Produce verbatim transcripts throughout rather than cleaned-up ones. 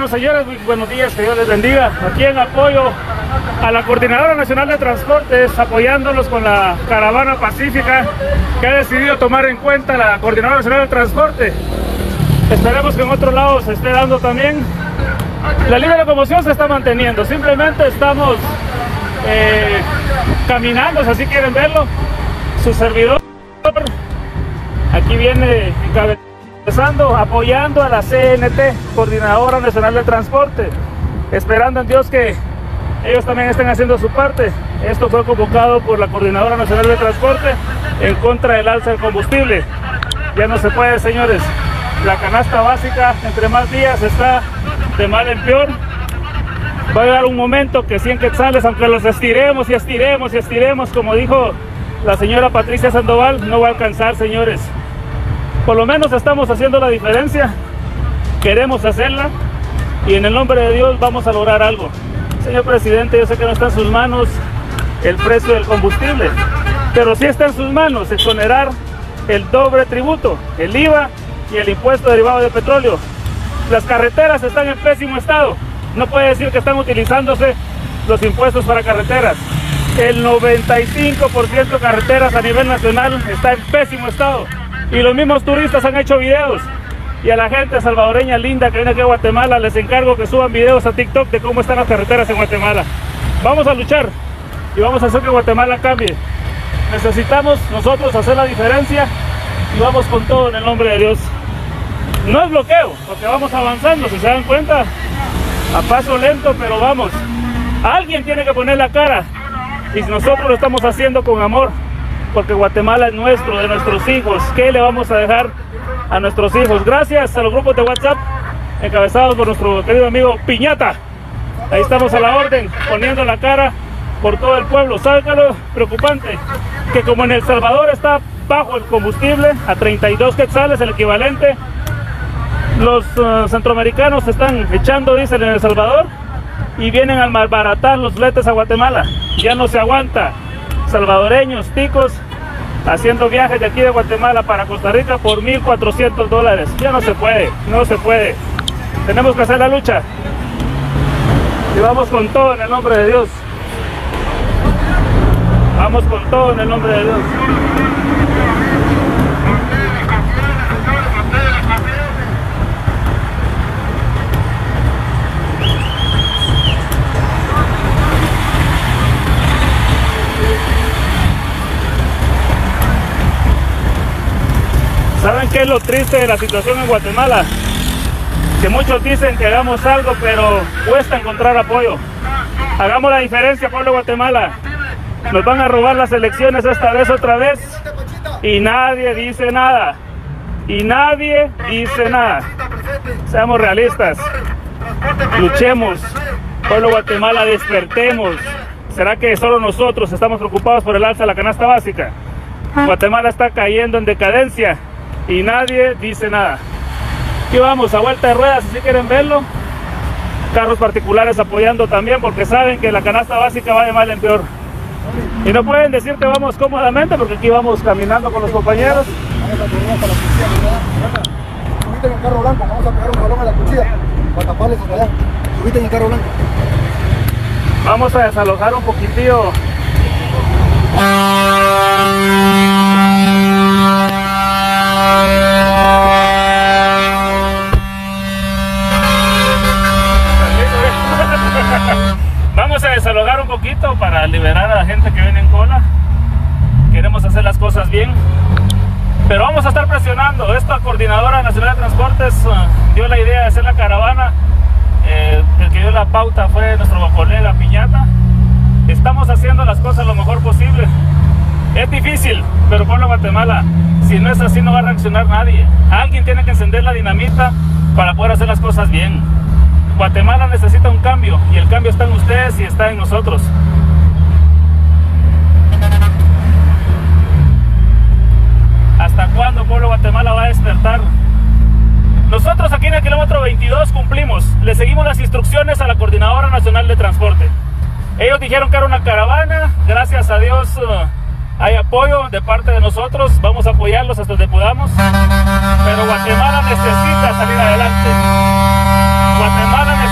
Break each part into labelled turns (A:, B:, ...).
A: Bueno, señores, muy buenos días, que Dios les bendiga. Aquí en apoyo a la Coordinadora Nacional de Transportes, apoyándolos con la caravana pacífica que ha decidido tomar en cuenta la Coordinadora Nacional de Transporte. Esperemos que en otros lados se esté dando también. La libre locomoción se está manteniendo, simplemente estamos eh, caminando, si así quieren verlo. Su servidor aquí viene encabezando, apoyando a la C N T, Coordinadora Nacional de Transporte, esperando en Dios que ellos también estén haciendo su parte. Esto fue convocado por la Coordinadora Nacional de Transporte en contra del alza del combustible. Ya no se puede, señores. La canasta básica entre más días está de mal en peor. Va a llegar un momento que cien quetzales, aunque los estiremos y estiremos y estiremos, como dijo la señora Patricia Sandoval, no va a alcanzar, señores. Por lo menos estamos haciendo la diferencia, queremos hacerla y en el nombre de Dios vamos a lograr algo. Señor presidente, yo sé que no está en sus manos el precio del combustible, pero sí está en sus manos exonerar el doble tributo, el I V A y el impuesto derivado de petróleo. Las carreteras están en pésimo estado, no puede decir que están utilizándose los impuestos para carreteras. El noventa y cinco por ciento de carreteras a nivel nacional está en pésimo estado y los mismos turistas han hecho videos. Y a la gente salvadoreña linda que viene aquí a Guatemala les encargo que suban videos a TikTok de cómo están las carreteras en Guatemala. Vamos a luchar y vamos a hacer que Guatemala cambie. Necesitamos nosotros hacer la diferencia y vamos con todo en el nombre de Dios. No es bloqueo, porque vamos avanzando, si se dan cuenta, a paso lento, pero vamos. Alguien tiene que poner la cara y nosotros lo estamos haciendo con amor, porque Guatemala es nuestro, de nuestros hijos. ¿Qué le vamos a dejar a nuestros hijos? Gracias a los grupos de WhatsApp encabezados por nuestro querido amigo Piñata. Ahí estamos a la orden, poniendo la cara por todo el pueblo. ¿Sabe qué es lo preocupante? Que como en El Salvador está bajo el combustible, a treinta y dos quetzales el equivalente, los uh, centroamericanos están echando diésel en El Salvador y vienen a malbaratar los fletes a Guatemala. Ya no se aguanta. Salvadoreños, ticos, haciendo viajes de aquí de Guatemala para Costa Rica por mil cuatrocientos dólares. Ya no se puede, no se puede. Tenemos que hacer la lucha. Y vamos con todo en el nombre de Dios. Vamos con todo en el nombre de Dios. ¿Saben qué es lo triste de la situación en Guatemala? Que muchos dicen que hagamos algo, pero cuesta encontrar apoyo. Hagamos la diferencia, pueblo de Guatemala. Nos van a robar las elecciones esta vez, otra vez, y nadie dice nada. Y nadie dice nada. Seamos realistas. Luchemos. Pueblo de Guatemala, despertemos. ¿Será que solo nosotros estamos preocupados por el alza de la canasta básica? Guatemala está cayendo en decadencia y nadie dice nada. Aquí vamos a vuelta de ruedas, si quieren verlo. Carros particulares apoyando también, porque saben que la canasta básica va de mal en peor. Y no pueden decir que vamos cómodamente, porque aquí vamos caminando con los compañeros.
B: Subite en el carro blanco, vamos a pegar un balón a la cuchilla para taparles hasta allá. Subite en el carro blanco.
A: Vamos a desalojar un poquitillo. Vamos a desalojar un poquito para liberar a la gente que viene en cola. Queremos hacer las cosas bien, pero vamos a estar presionando. Esta Coordinadora Nacional de Transportes uh, dio la idea de hacer la caravana. Eh, el que dio la pauta fue nuestro colega Piñata. Estamos haciendo las cosas lo mejor posible. Es difícil, pero pueblo de Guatemala, si no es así no va a reaccionar nadie. Alguien tiene que encender la dinamita para poder hacer las cosas bien. Guatemala necesita un cambio y el cambio está en ustedes y está en nosotros. ¿Hasta cuándo pueblo de Guatemala va a despertar? Nosotros aquí en el kilómetro veintidós cumplimos, le seguimos las instrucciones a la Coordinadora Nacional de Transporte. Ellos dijeron que era una caravana, gracias a Dios uh, hay apoyo de parte de nosotros, vamos a apoyarlos hasta donde podamos, pero Guatemala necesita salir adelante. Guatemala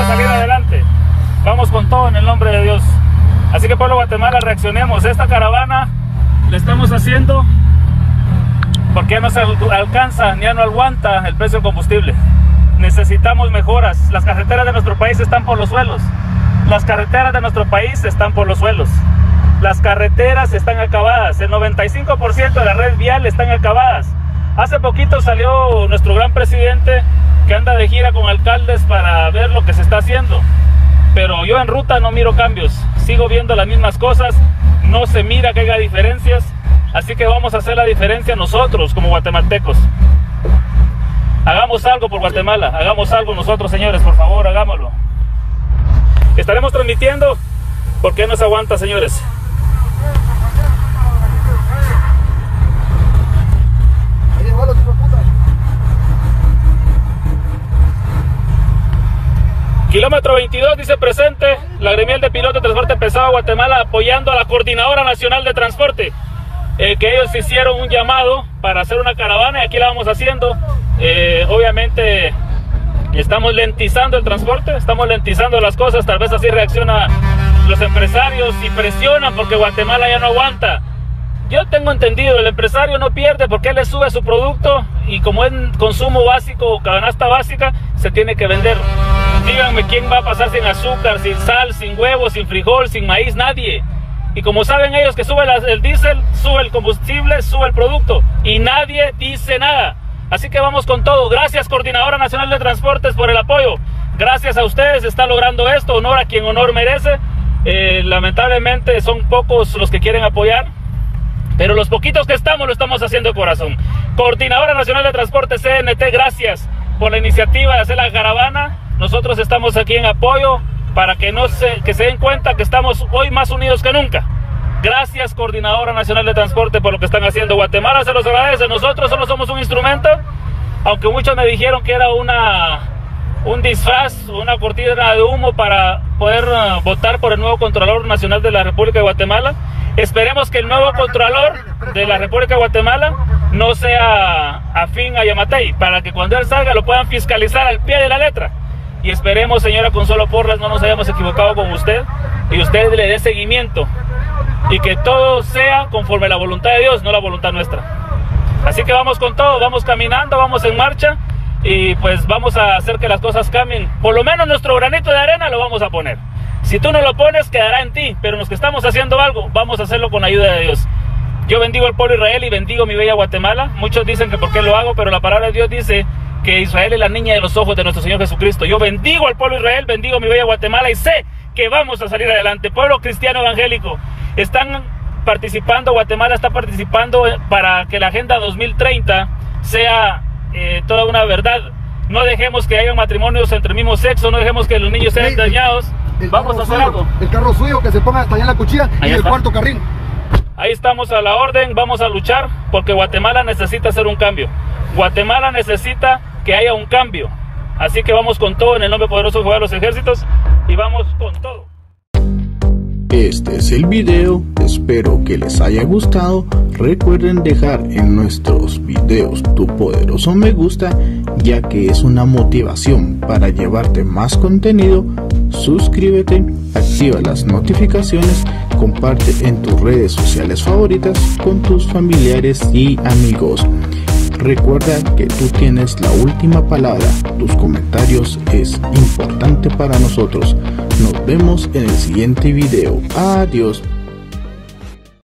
A: salir adelante. Vamos con todo en el nombre de Dios. Así que, pueblo de Guatemala, reaccionemos. Esta caravana la estamos haciendo porque ya no se alcanza, ya no aguanta el precio del combustible. Necesitamos mejoras. Las carreteras de nuestro país están por los suelos. Las carreteras de nuestro país están por los suelos. Las carreteras están acabadas. El noventa y cinco por ciento de la red vial están acabadas. Hace poquito salió nuestro gran presidente que anda de gira con alcaldes para ver lo que se está haciendo. Pero yo en ruta no miro cambios. Sigo viendo las mismas cosas. No se mira que haya diferencias. Así que vamos a hacer la diferencia nosotros como guatemaltecos. Hagamos algo por Guatemala. Hagamos algo nosotros, señores. Por favor, hagámoslo. Estaremos transmitiendo. ¿Por qué no se aguanta, señores? Kilómetro veintidós dice presente la gremial de pilotos de transporte pesado de Guatemala, apoyando a la Coordinadora Nacional de Transporte, eh, que ellos hicieron un llamado para hacer una caravana y aquí la vamos haciendo. Eh, obviamente estamos lentizando el transporte, estamos lentizando las cosas, tal vez así reaccionan los empresarios y presionan porque Guatemala ya no aguanta. Yo tengo entendido, el empresario no pierde porque él le sube su producto y como es consumo básico, canasta básica, se tiene que vender. Díganme quién va a pasar sin azúcar, sin sal, sin huevo, sin frijol, sin maíz, nadie. Y como saben ellos que sube el diésel, sube el combustible, sube el producto y nadie dice nada. Así que vamos con todo. Gracias, Coordinadora Nacional de Transportes, por el apoyo. Gracias a ustedes se está logrando esto. Honor a quien honor merece. Eh, lamentablemente son pocos los que quieren apoyar, pero los poquitos que estamos lo estamos haciendo de corazón. Coordinadora Nacional de Transporte, C N T, gracias por la iniciativa de hacer la caravana. Nosotros estamos aquí en apoyo para que, no se, que se den cuenta que estamos hoy más unidos que nunca. Gracias, Coordinadora Nacional de Transporte, por lo que están haciendo. Guatemala se los agradece. Nosotros solo somos un instrumento, aunque muchos me dijeron que era una, un disfraz, una cortina de humo para poder uh, votar por el nuevo Contralor Nacional de la República de Guatemala. Esperemos que el nuevo Contralor de la República de Guatemala no sea afín a Yamatei, para que cuando él salga lo puedan fiscalizar al pie de la letra. Y esperemos, señora Consuelo Porras, no nos hayamos equivocado con usted y usted le dé seguimiento y que todo sea conforme a la voluntad de Dios, no la voluntad nuestra. Así que vamos con todo, vamos caminando, vamos en marcha y pues vamos a hacer que las cosas cambien. Por lo menos nuestro granito de arena lo vamos a poner. Si tú no lo pones, quedará en ti, pero los que estamos haciendo algo, vamos a hacerlo con la ayuda de Dios. Yo bendigo al pueblo de Israel y bendigo mi bella Guatemala. Muchos dicen que por qué lo hago, pero la palabra de Dios dice que Israel es la niña de los ojos de nuestro Señor Jesucristo. Yo bendigo al pueblo de Israel, bendigo mi bella Guatemala y sé que vamos a salir adelante. Pueblo cristiano evangélico, están participando, Guatemala está participando para que la Agenda dos mil treinta sea eh, toda una verdad. No dejemos que haya matrimonios entre el mismo sexo, no dejemos que los niños sean
B: el,
A: dañados.
B: El
A: vamos a hacer
B: suyo,
A: algo.
B: El carro suyo que se ponga hasta allá en la cuchilla y el cuarto carril.
A: Ahí estamos a la orden, vamos a luchar porque Guatemala necesita hacer un cambio. Guatemala necesita que haya un cambio. Así que vamos con todo en el nombre poderoso de Jehová de los ejércitos y vamos con todo.
C: Este es el video, espero que les haya gustado. Recuerden dejar en nuestros videos tu poderoso me gusta, ya que es una motivación para llevarte más contenido. Suscríbete, activa las notificaciones, comparte en tus redes sociales favoritas con tus familiares y amigos. Recuerda que tú tienes la última palabra, tus comentarios es importante para nosotros. Nos vemos en el siguiente video. Adiós.